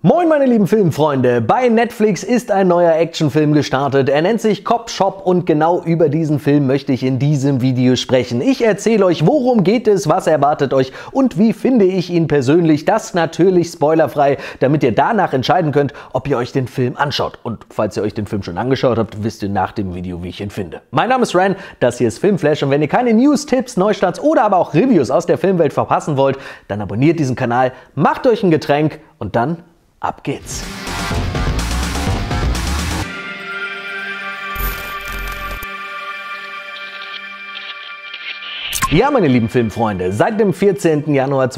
Moin meine lieben Filmfreunde, bei Netflix ist ein neuer Actionfilm gestartet. Er nennt sich Cop Shop und genau über diesen Film möchte ich in diesem Video sprechen. Ich erzähle euch, worum geht es, was erwartet euch und wie finde ich ihn persönlich. Das natürlich spoilerfrei, damit ihr danach entscheiden könnt, ob ihr euch den Film anschaut. Und falls ihr euch den Film schon angeschaut habt, wisst ihr nach dem Video, wie ich ihn finde. Mein Name ist Ran, das hier ist Filmflash und wenn ihr keine News, Tipps, Neustarts oder aber auch Reviews aus der Filmwelt verpassen wollt, dann abonniert diesen Kanal, macht euch ein Getränk und dann ab geht's! Ja, meine lieben Filmfreunde, seit dem 14. Januar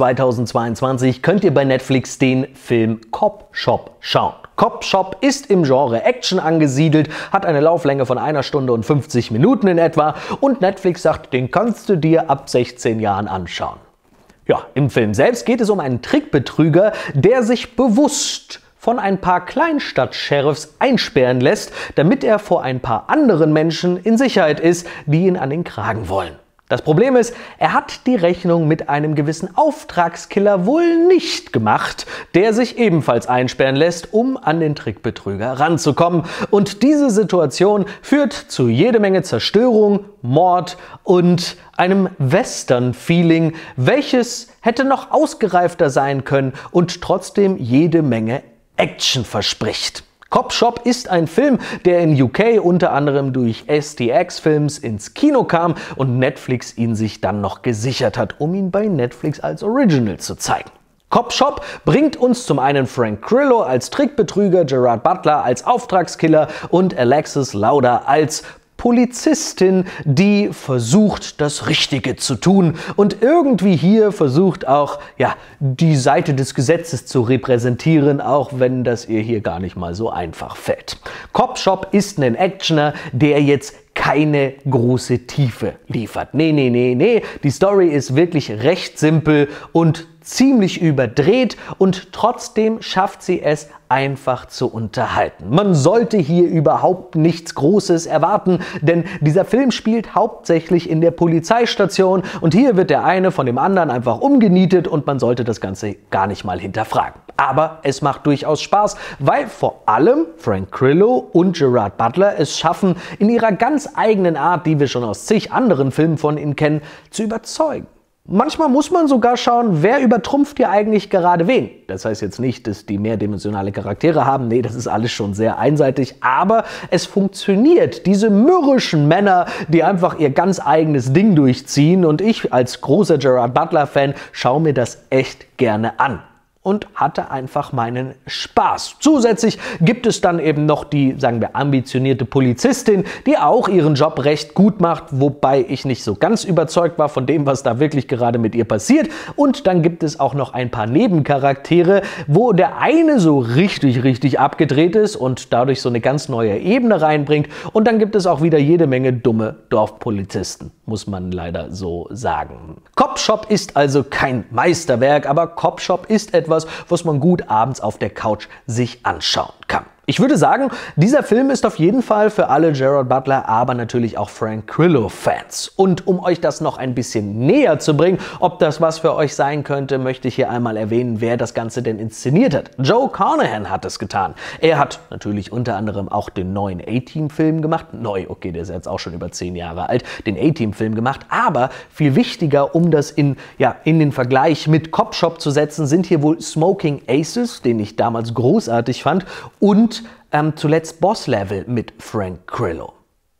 2022 könnt ihr bei Netflix den Film Cop Shop schauen. Cop Shop ist im Genre Action angesiedelt, hat eine Lauflänge von 1 Stunde und 50 Minuten in etwa und Netflix sagt, den kannst du dir ab 16 Jahren anschauen. Ja, im Film selbst geht es um einen Trickbetrüger, der sich bewusst von ein paar Kleinstadt-Sheriffs einsperren lässt, damit er vor ein paar anderen Menschen in Sicherheit ist, die ihn an den Kragen wollen. Das Problem ist, er hat die Rechnung mit einem gewissen Auftragskiller wohl nicht gemacht, der sich ebenfalls einsperren lässt, um an den Trickbetrüger ranzukommen. Und diese Situation führt zu jede Menge Zerstörung, Mord und einem Western-Feeling, welches hätte noch ausgereifter sein können und trotzdem jede Menge Action verspricht. Cop Shop ist ein Film, der in UK unter anderem durch STX Films ins Kino kam und Netflix ihn sich dann noch gesichert hat, um ihn bei Netflix als Original zu zeigen. Cop Shop bringt uns zum einen Frank Grillo als Trickbetrüger, Gerard Butler als Auftragskiller und Alexis Louder als Polizistin, die versucht, das Richtige zu tun und irgendwie hier versucht auch, ja, die Seite des Gesetzes zu repräsentieren, auch wenn das ihr hier gar nicht mal so einfach fällt. Cop Shop ist ein Actioner, der jetzt keine große Tiefe liefert. Nee. Die Story ist wirklich recht simpel und ziemlich überdreht und trotzdem schafft sie es einfach zu unterhalten. Man sollte hier überhaupt nichts Großes erwarten, denn dieser Film spielt hauptsächlich in der Polizeistation und hier wird der eine von dem anderen einfach umgenietet und man sollte das Ganze gar nicht mal hinterfragen. Aber es macht durchaus Spaß, weil vor allem Frank Grillo und Gerard Butler es schaffen, in ihrer ganz eigenen Art, die wir schon aus zig anderen Filmen von ihnen kennen, zu überzeugen. Manchmal muss man sogar schauen, wer übertrumpft hier eigentlich gerade wen. Das heißt jetzt nicht, dass die mehrdimensionale Charaktere haben, nee, das ist alles schon sehr einseitig, aber es funktioniert. Diese mürrischen Männer, die einfach ihr ganz eigenes Ding durchziehen und ich als großer Gerard Butler-Fan schaue mir das echt gerne an. Und hatte einfach meinen Spaß. Zusätzlich gibt es dann eben noch die, sagen wir, ambitionierte Polizistin, die auch ihren Job recht gut macht, wobei ich nicht so ganz überzeugt war von dem, was da wirklich gerade mit ihr passiert. Und dann gibt es auch noch ein paar Nebencharaktere, wo der eine so richtig abgedreht ist und dadurch so eine ganz neue Ebene reinbringt. Und dann gibt es auch wieder jede Menge dumme Dorfpolizisten, muss man leider so sagen. Cop Shop ist also kein Meisterwerk, aber Cop Shop ist etwas, was man gut abends auf der Couch sich anschauen kann. Ich würde sagen, dieser Film ist auf jeden Fall für alle Gerard Butler, aber natürlich auch Frank Grillo-Fans. Und um euch das noch ein bisschen näher zu bringen, ob das was für euch sein könnte, möchte ich hier einmal erwähnen, wer das Ganze denn inszeniert hat. Joe Carnahan hat es getan. Er hat natürlich unter anderem auch den neuen A-Team-Film gemacht. Neu, okay, der ist jetzt auch schon über 10 Jahre alt, den A-Team-Film gemacht. Aber viel wichtiger, um das in den Vergleich mit Cop Shop zu setzen, sind hier wohl Smoking Aces, den ich damals großartig fand, und zuletzt Boss Level mit Frank Grillo.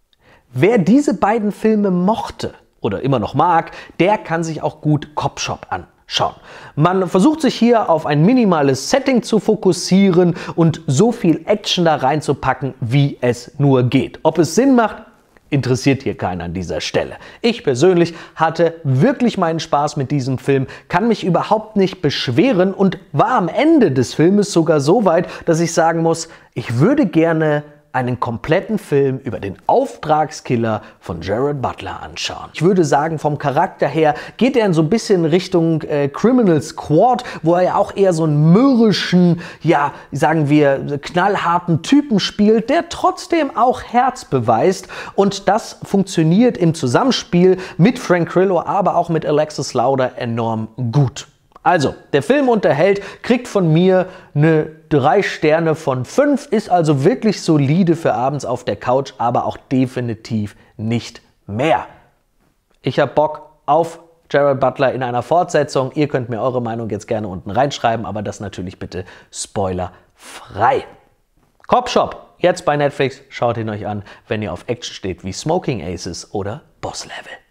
Wer diese beiden Filme mochte oder immer noch mag, der kann sich auch gut Cop Shop anschauen. Man versucht sich hier auf ein minimales Setting zu fokussieren und so viel Action da reinzupacken, wie es nur geht. Ob es Sinn macht, interessiert hier keinen an dieser Stelle. Ich persönlich hatte wirklich meinen Spaß mit diesem Film, kann mich überhaupt nicht beschweren und war am Ende des Filmes sogar so weit, dass ich sagen muss, ich würde gerne einen kompletten Film über den Auftragskiller von Gerard Butler anschauen. Ich würde sagen, vom Charakter her geht er in so ein bisschen Richtung Criminal Squad, wo er ja auch eher so einen mürrischen, ja, sagen wir, knallharten Typen spielt, der trotzdem auch Herz beweist. Und das funktioniert im Zusammenspiel mit Frank Grillo, aber auch mit Alexis Louder enorm gut. Also, der Film unterhält, kriegt von mir eine 3 Sterne von 5, ist also wirklich solide für abends auf der Couch, aber auch definitiv nicht mehr. Ich habe Bock auf Gerard Butler in einer Fortsetzung. Ihr könnt mir eure Meinung jetzt gerne unten reinschreiben, aber das natürlich bitte spoilerfrei. Cop Shop, jetzt bei Netflix. Schaut ihn euch an, wenn ihr auf Action steht wie Smoking Aces oder Boss Level.